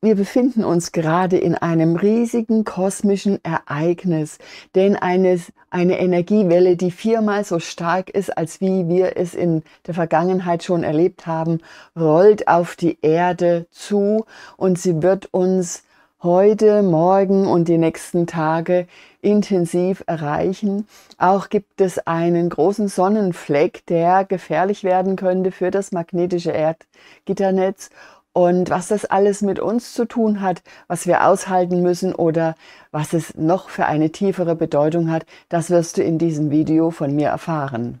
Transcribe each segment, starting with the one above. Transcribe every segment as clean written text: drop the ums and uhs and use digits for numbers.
Wir befinden uns gerade in einem riesigen kosmischen Ereignis, denn eine Energiewelle, die 4-mal so stark ist, als wie wir es in der Vergangenheit schon erlebt haben, rollt auf die Erde zu und sie wird uns heute, morgen und die nächsten Tage intensiv erreichen. Auch gibt es einen großen Sonnenfleck, der gefährlich werden könnte für das magnetische Erdgitternetz. Und was das alles mit uns zu tun hat, was wir aushalten müssen oder was es noch für eine tiefere Bedeutung hat, das wirst du in diesem Video von mir erfahren.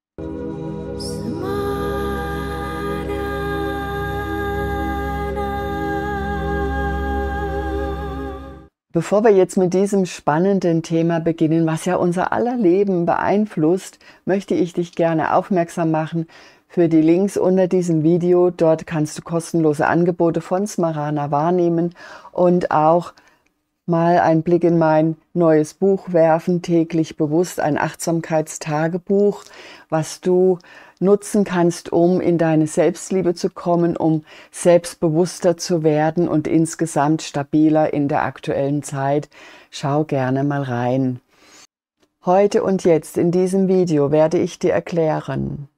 Bevor wir jetzt mit diesem spannenden Thema beginnen, was ja unser aller Leben beeinflusst, möchte ich dich gerne aufmerksam machen für die Links unter diesem Video. Dort kannst du kostenlose Angebote von Smarana wahrnehmen und auch mal einen Blick in mein neues Buch werfen, täglich bewusst, ein Achtsamkeitstagebuch, was du nutzen kannst, um in deine Selbstliebe zu kommen, um selbstbewusster zu werden und insgesamt stabiler in der aktuellen Zeit. Schau gerne mal rein. Heute und jetzt in diesem Video werde ich dir erklären,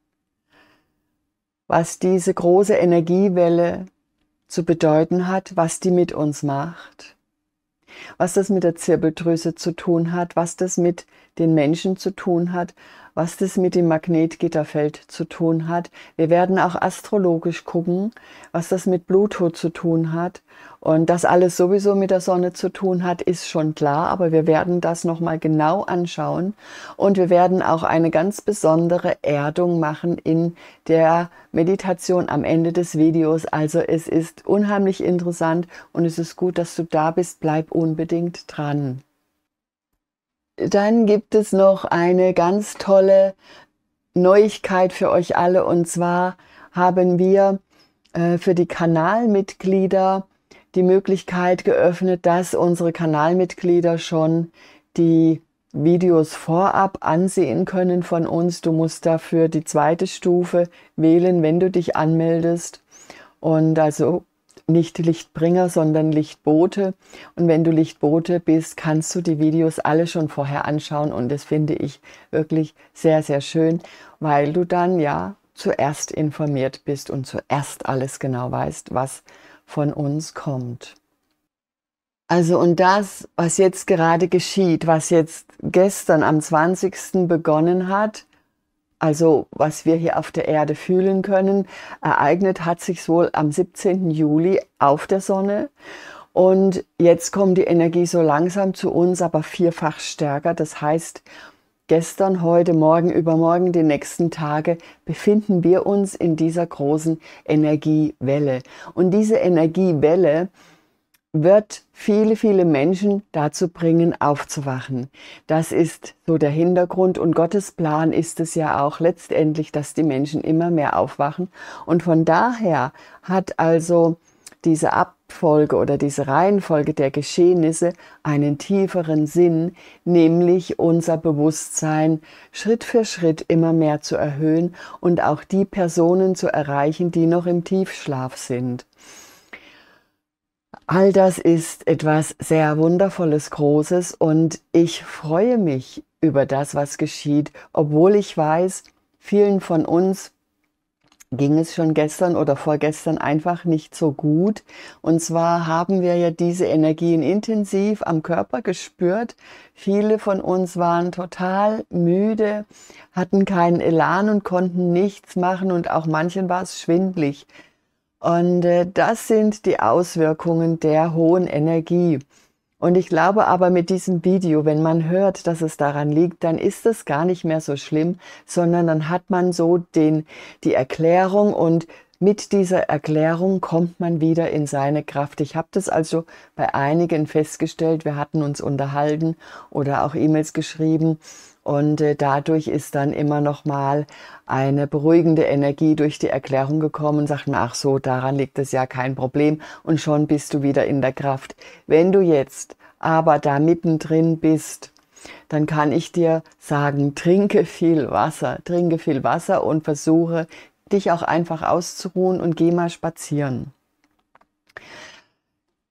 was diese große Energiewelle zu bedeuten hat, was die mit uns macht, was das mit der Zirbeldrüse zu tun hat, was das mit den Menschen zu tun hat, was das mit dem Magnetgitterfeld zu tun hat. Wir werden auch astrologisch gucken, was das mit Pluto zu tun hat. Und das alles sowieso mit der Sonne zu tun hat, ist schon klar, aber wir werden das nochmal genau anschauen. Und wir werden auch eine ganz besondere Erdung machen in der Meditation am Ende des Videos. Also es ist unheimlich interessant und es ist gut, dass du da bist. Bleib unbedingt dran. Dann gibt es noch eine ganz tolle Neuigkeit für euch alle, und zwar haben wir für die Kanalmitglieder die Möglichkeit geöffnet, dass unsere Kanalmitglieder schon die Videos vorab ansehen können von uns. Du musst dafür die zweite Stufe wählen, wenn du dich anmeldest, und also nicht Lichtbringer, sondern Lichtbote. Und wenn du Lichtbote bist, kannst du die Videos alle schon vorher anschauen. Und das finde ich wirklich sehr, sehr schön, weil du dann ja zuerst informiert bist und zuerst alles genau weißt, was von uns kommt. Also, und das, was jetzt gerade geschieht, was jetzt gestern am 20. begonnen hat, also was wir hier auf der Erde fühlen können, ereignet hat sich wohl am 17. Juli auf der Sonne. Und jetzt kommt die Energie so langsam zu uns, aber vierfach stärker. Das heißt, gestern, heute, morgen, übermorgen, die nächsten Tage befinden wir uns in dieser großen Energiewelle. Und diese Energiewelle wird viele, viele Menschen dazu bringen, aufzuwachen. Das ist so der Hintergrund, und Gottes Plan ist es ja auch letztendlich, dass die Menschen immer mehr aufwachen. Und von daher hat also diese Abfolge oder diese Reihenfolge der Geschehnisse einen tieferen Sinn, nämlich unser Bewusstsein Schritt für Schritt immer mehr zu erhöhen und auch die Personen zu erreichen, die noch im Tiefschlaf sind. All das ist etwas sehr Wundervolles, Großes, und ich freue mich über das, was geschieht, obwohl ich weiß, vielen von uns ging es schon gestern oder vorgestern einfach nicht so gut. Und zwar haben wir ja diese Energien intensiv am Körper gespürt. Viele von uns waren total müde, hatten keinen Elan und konnten nichts machen, und auch manchen war es schwindelig. Und das sind die Auswirkungen der hohen Energie. Und ich glaube aber, mit diesem Video, wenn man hört, dass es daran liegt, dann ist es gar nicht mehr so schlimm, sondern dann hat man so die Erklärung, und mit dieser Erklärung kommt man wieder in seine Kraft. Ich habe das also bei einigen festgestellt. Wir hatten uns unterhalten oder auch E-Mails geschrieben. Und dadurch ist dann immer noch mal eine beruhigende Energie durch die Erklärung gekommen und sagten, ach so, daran liegt es ja, kein Problem. Und schon bist du wieder in der Kraft. Wenn du jetzt aber da mittendrin bist, dann kann ich dir sagen, trinke viel Wasser und versuche, dich auch einfach auszuruhen und geh mal spazieren.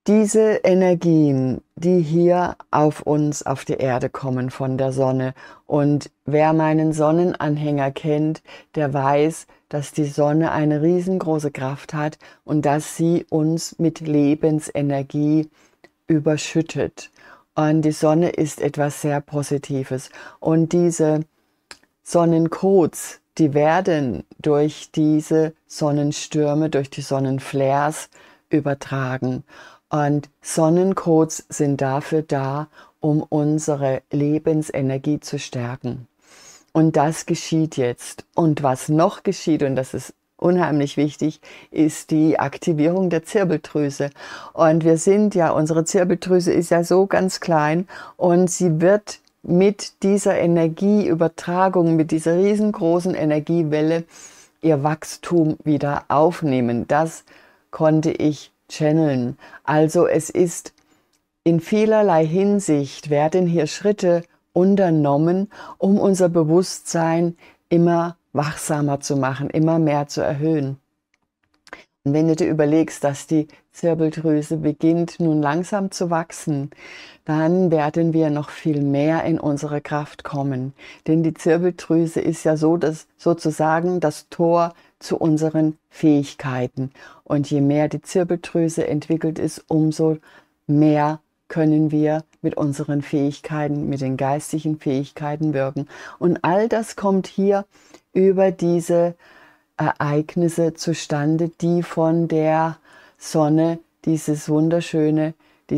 diese Energien, die hier auf uns, auf die Erde kommen von der Sonne, und wer meinen Sonnenanhänger kennt, der weiß, dass die Sonne eine riesengroße Kraft hat und dass sie uns mit Lebensenergie überschüttet. Und die Sonne ist etwas sehr Positives. Und diese Sonnencodes, die werden durch diese Sonnenstürme, durch die Sonnenflares übertragen. Und Sonnencodes sind dafür da, um unsere Lebensenergie zu stärken. Und das geschieht jetzt. Und was noch geschieht, und das ist unheimlich wichtig, ist die Aktivierung der Zirbeldrüse. Und wir sind ja, unsere Zirbeldrüse ist ja so ganz klein und sie wird mit dieser Energieübertragung, mit dieser riesengroßen Energiewelle ihr Wachstum wieder aufnehmen. Das konnte ich channeln. Also es ist in vielerlei Hinsicht, werden hier Schritte unternommen, um unser Bewusstsein immer wachsamer zu machen, immer mehr zu erhöhen. Und wenn du dir überlegst, dass die Zirbeldrüse beginnt nun langsam zu wachsen, dann werden wir noch viel mehr in unsere Kraft kommen. Denn die Zirbeldrüse ist ja so, sozusagen das Tor zu unseren Fähigkeiten. Und je mehr die Zirbeldrüse entwickelt ist, umso mehr können wir mit unseren Fähigkeiten, mit den geistigen Fähigkeiten wirken. Und all das kommt hier über diese Ereignisse zustande, die von der Sonne, diese wunderschöne,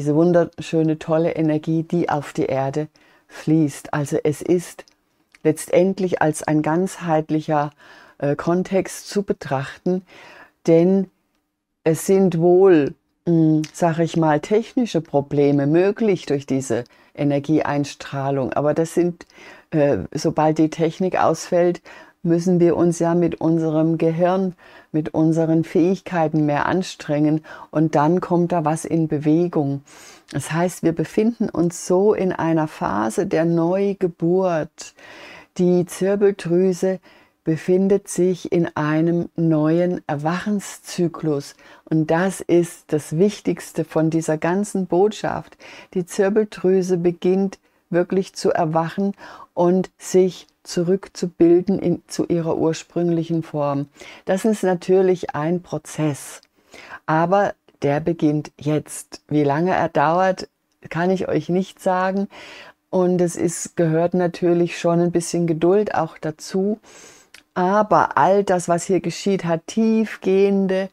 tolle Energie, die auf die Erde fließt. Also es ist letztendlich als ein ganzheitlicher Kontext zu betrachten, denn es sind wohl, sage ich mal, technische Probleme möglich durch diese Energieeinstrahlung, aber das sind, sobald die Technik ausfällt, müssen wir uns ja mit unserem Gehirn, mit unseren Fähigkeiten mehr anstrengen und dann kommt da was in Bewegung. Das heißt, wir befinden uns so in einer Phase der Neugeburt. Die Zirbeldrüse befindet sich in einem neuen Erwachenszyklus und das ist das Wichtigste von dieser ganzen Botschaft. Die Zirbeldrüse beginnt wirklich zu erwachen und sich zurückzubilden zu ihrer ursprünglichen Form. Das ist natürlich ein Prozess, aber der beginnt jetzt. Wie lange er dauert, kann ich euch nicht sagen. Und gehört natürlich schon ein bisschen Geduld auch dazu. Aber all das, was hier geschieht, hat tiefgreifende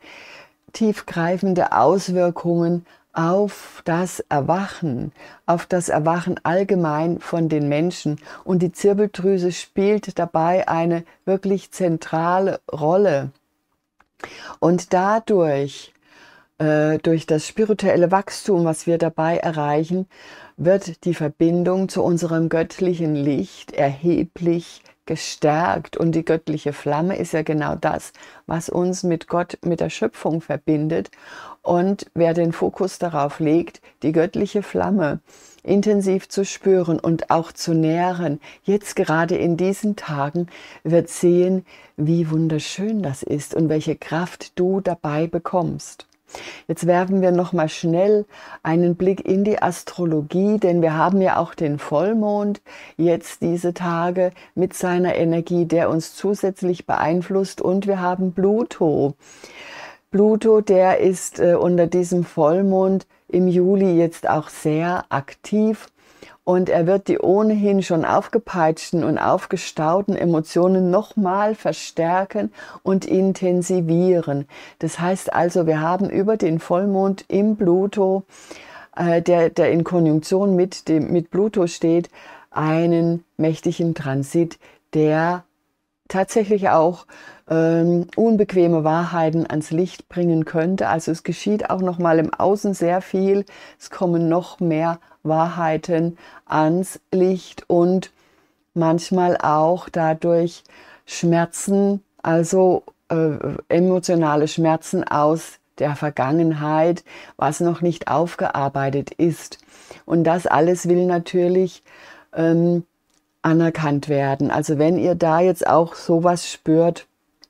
Auswirkungen auf das Erwachen allgemein von den Menschen. Und die Zirbeldrüse spielt dabei eine wirklich zentrale Rolle. Und dadurch, durch das spirituelle Wachstum, was wir dabei erreichen, wird die Verbindung zu unserem göttlichen Licht erheblich gestärkt. Und die göttliche Flamme ist ja genau das, was uns mit Gott, mit der Schöpfung verbindet. Und wer den Fokus darauf legt, die göttliche Flamme intensiv zu spüren und auch zu nähren, jetzt gerade in diesen Tagen, wird sehen, wie wunderschön das ist und welche Kraft du dabei bekommst. Jetzt werfen wir noch mal schnell einen Blick in die Astrologie, denn wir haben ja auch den Vollmond jetzt diese Tage mit seiner Energie, der uns zusätzlich beeinflusst, und wir haben Pluto. Pluto, der ist unter diesem Vollmond im Juli jetzt auch sehr aktiv und er wird die ohnehin schon aufgepeitschten und aufgestauten Emotionen nochmal verstärken und intensivieren. Das heißt also, wir haben über den Vollmond im Pluto, der in Konjunktion mit Pluto steht, einen mächtigen Transit, der tatsächlich auch unbequeme Wahrheiten ans Licht bringen könnte. Also es geschieht auch noch mal im Außen sehr viel. Es kommen noch mehr Wahrheiten ans Licht und manchmal auch dadurch Schmerzen, also emotionale Schmerzen aus der Vergangenheit, was noch nicht aufgearbeitet ist. Und das alles will natürlich anerkannt werden. Also wenn ihr da jetzt auch sowas spürt,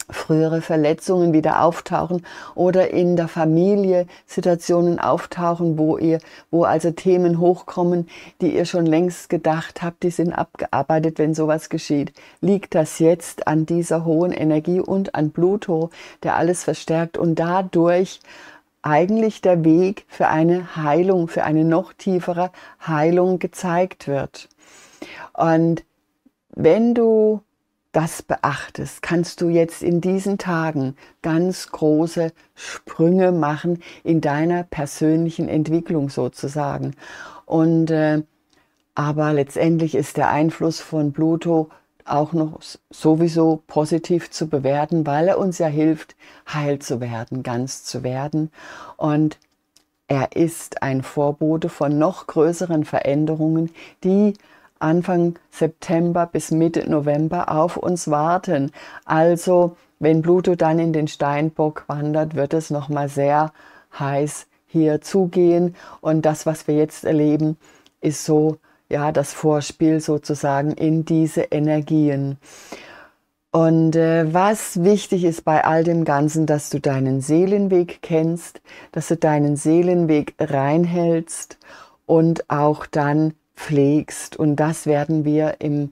frühere Verletzungen wieder auftauchen oder in der Familie Situationen auftauchen, wo also Themen hochkommen, die ihr schon längst gedacht habt, die sind abgearbeitet, wenn sowas geschieht. Liegt das jetzt an dieser hohen Energie und an Pluto, der alles verstärkt und dadurch eigentlich der Weg für eine Heilung, für eine noch tiefere Heilung gezeigt wird. Und wenn du das beachtest, kannst du jetzt in diesen Tagen ganz große Sprünge machen in deiner persönlichen Entwicklung sozusagen. Und aber letztendlich ist der Einfluss von Pluto auch noch sowieso positiv zu bewerten, weil er uns ja hilft, heil zu werden, ganz zu werden. Und er ist ein Vorbote von noch größeren Veränderungen, die Anfang September bis Mitte November auf uns warten. Also, wenn Pluto dann in den Steinbock wandert, wird es nochmal sehr heiß hier zugehen. Und das, was wir jetzt erleben, ist so, ja, das Vorspiel sozusagen in diese Energien. Und was wichtig ist bei all dem Ganzen, dass du deinen Seelenweg kennst, dass du deinen Seelenweg reinhältst und auch dann pflegst. Und das werden wir im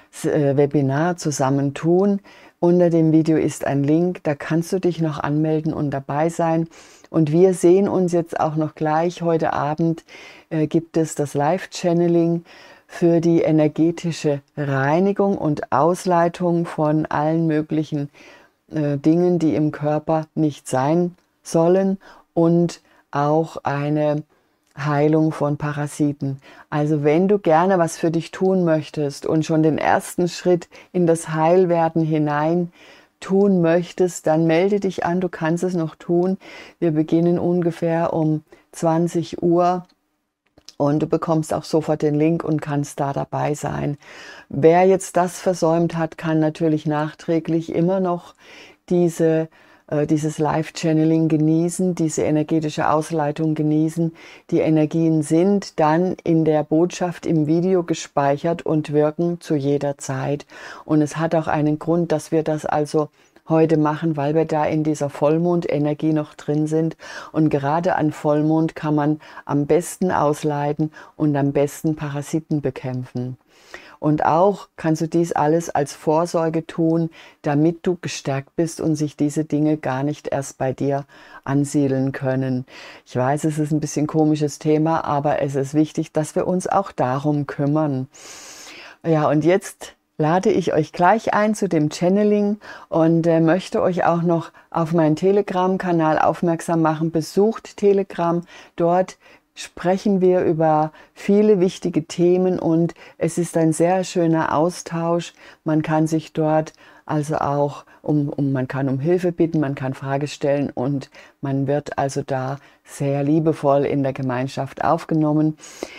Webinar zusammen tun. Unter dem Video ist ein Link, da kannst du dich noch anmelden und dabei sein. Und wir sehen uns jetzt auch noch gleich. Heute Abend gibt es das Live-Channeling für die energetische Reinigung und Ausleitung von allen möglichen Dingen, die im Körper nicht sein sollen und auch eine Heilung von Parasiten. Also wenn du gerne was für dich tun möchtest und schon den ersten Schritt in das Heilwerden hinein tun möchtest, dann melde dich an, du kannst es noch tun. Wir beginnen ungefähr um 20 Uhr und du bekommst auch sofort den Link und kannst da dabei sein. Wer jetzt das versäumt hat, kann natürlich nachträglich immer noch dieses Live-Channeling genießen, diese energetische Ausleitung genießen. Die Energien sind dann in der Botschaft im Video gespeichert und wirken zu jeder Zeit. Und es hat auch einen Grund, dass wir das also heute machen, weil wir da in dieser Vollmondenergie noch drin sind. Und gerade an Vollmond kann man am besten ausleiten und am besten Parasiten bekämpfen. Und auch kannst du dies alles als Vorsorge tun, damit du gestärkt bist und sich diese Dinge gar nicht erst bei dir ansiedeln können. Ich weiß, es ist ein bisschen ein komisches Thema, aber es ist wichtig, dass wir uns auch darum kümmern. Ja, und jetzt lade ich euch gleich ein zu dem Channeling und möchte euch auch noch auf meinen Telegram-Kanal aufmerksam machen. Besucht Telegram, dort sprechen wir über viele wichtige Themen und es ist ein sehr schöner Austausch. Man kann sich dort also auch man kann um Hilfe bitten, man kann Fragen stellen und man wird also da sehr liebevoll in der Gemeinschaft aufgenommen.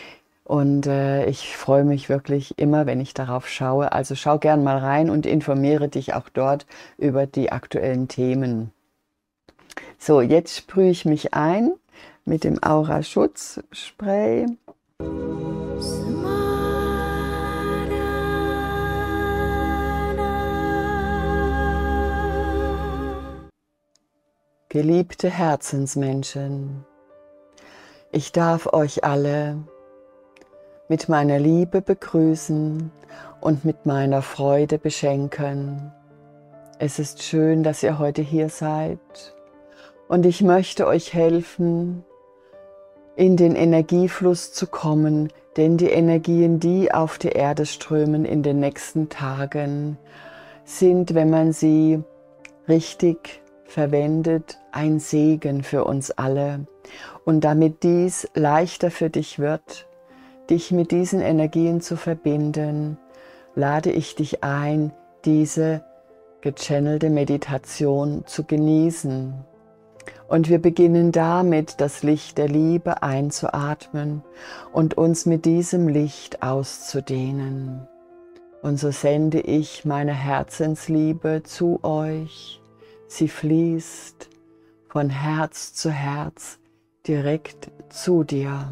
Und ich freue mich wirklich immer, wenn ich darauf schaue. Also schau gern mal rein und informiere dich auch dort über die aktuellen Themen. So, jetzt sprühe ich mich ein mit dem Aura-Schutzspray. Geliebte Herzensmenschen, ich darf euch alle mit meiner Liebe begrüßen und mit meiner Freude beschenken. Es ist schön, dass ihr heute hier seid und ich möchte euch helfen, in den Energiefluss zu kommen, denn die Energien, die auf die Erde strömen in den nächsten Tagen, sind, wenn man sie richtig verwendet, ein Segen für uns alle. Und damit dies leichter für dich wird, dich mit diesen Energien zu verbinden, lade ich dich ein, diese gechannelte Meditation zu genießen. Und wir beginnen damit, das Licht der Liebe einzuatmen und uns mit diesem Licht auszudehnen. Und so sende ich meine Herzensliebe zu euch. Sie fließt von Herz zu Herz direkt zu dir.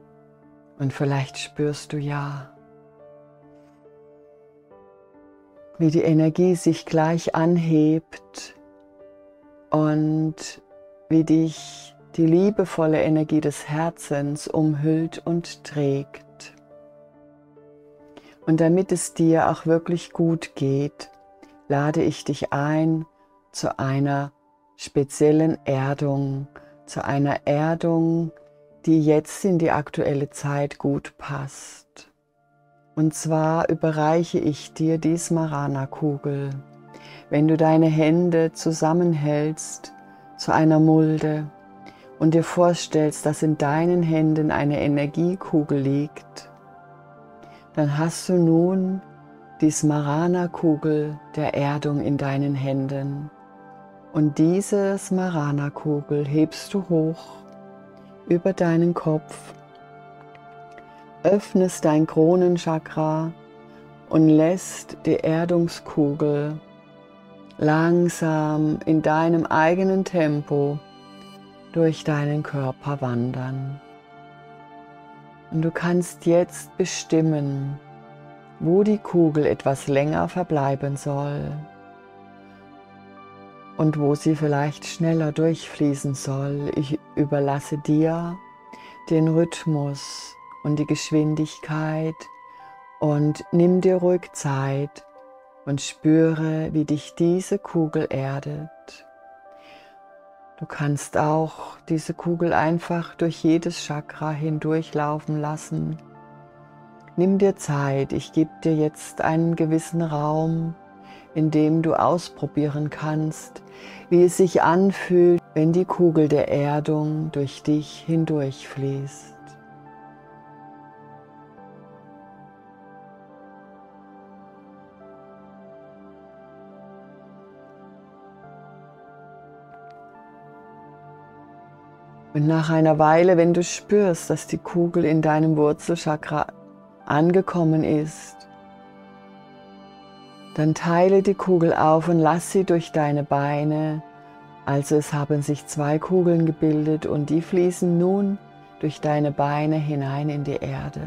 Und vielleicht spürst du ja, wie die Energie sich gleich anhebt und wie dich die liebevolle Energie des Herzens umhüllt und trägt. Und damit es dir auch wirklich gut geht, lade ich dich ein zu einer speziellen Erdung, zu einer Erdung, die jetzt in die aktuelle Zeit gut passt. Und zwar überreiche ich dir die Smarana-Kugel. Wenn du deine Hände zusammenhältst zu einer Mulde und dir vorstellst, dass in deinen Händen eine Energiekugel liegt, dann hast du nun die Smarana-Kugel der Erdung in deinen Händen. Und diese Smarana-Kugel hebst du hoch über deinen Kopf, öffnest dein Kronenchakra und lässt die Erdungskugel langsam in deinem eigenen Tempo durch deinen Körper wandern. Und du kannst jetzt bestimmen, wo die Kugel etwas länger verbleiben soll und wo sie vielleicht schneller durchfließen soll. Ich überlasse dir den Rhythmus und die Geschwindigkeit und nimm dir ruhig Zeit und spüre, wie dich diese Kugel erdet. Du kannst auch diese Kugel einfach durch jedes Chakra hindurchlaufen lassen. Nimm dir Zeit, ich gebe dir jetzt einen gewissen Raum, in dem du ausprobieren kannst, wie es sich anfühlt, wenn die Kugel der Erdung durch dich hindurchfließt. Und nach einer Weile, wenn du spürst, dass die Kugel in deinem Wurzelchakra angekommen ist, dann teile die Kugel auf und lass sie durch deine Beine. Also es haben sich zwei Kugeln gebildet und die fließen nun durch deine Beine hinein in die Erde.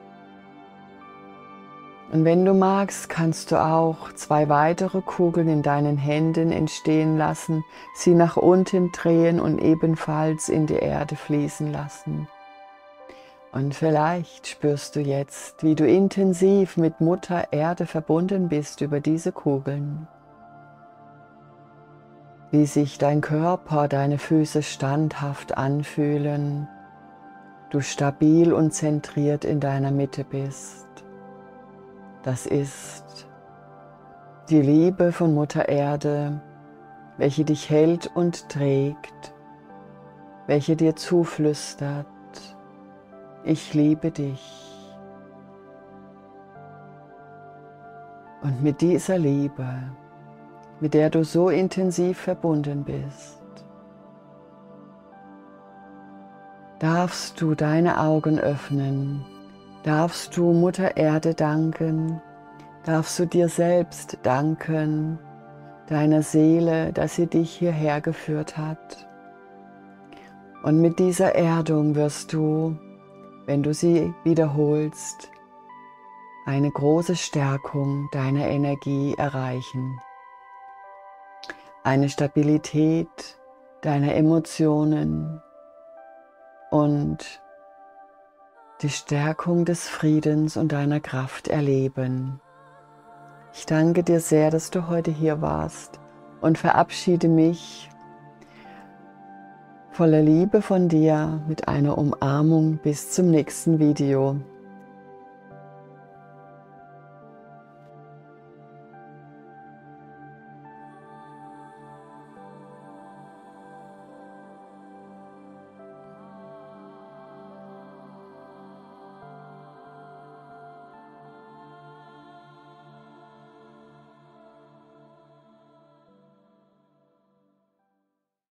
Und wenn du magst, kannst du auch zwei weitere Kugeln in deinen Händen entstehen lassen, sie nach unten drehen und ebenfalls in die Erde fließen lassen. Und vielleicht spürst du jetzt, wie du intensiv mit Mutter Erde verbunden bist über diese Kugeln. Wie sich dein Körper, deine Füße standhaft anfühlen, du stabil und zentriert in deiner Mitte bist. Das ist die Liebe von Mutter Erde, welche dich hält und trägt, welche dir zuflüstert: Ich liebe dich. Und mit dieser Liebe, mit der du so intensiv verbunden bist, darfst du deine Augen öffnen, darfst du Mutter Erde danken, darfst du dir selbst danken, deiner Seele, dass sie dich hierher geführt hat. Und mit dieser Erdung wirst du, wenn du sie wiederholst, eine große Stärkung deiner Energie erreichen. Eine Stabilität deiner Emotionen und die Stärkung des Friedens und deiner Kraft erleben. Ich danke dir sehr, dass du heute hier warst und verabschiede mich voller Liebe von dir mit einer Umarmung bis zum nächsten Video.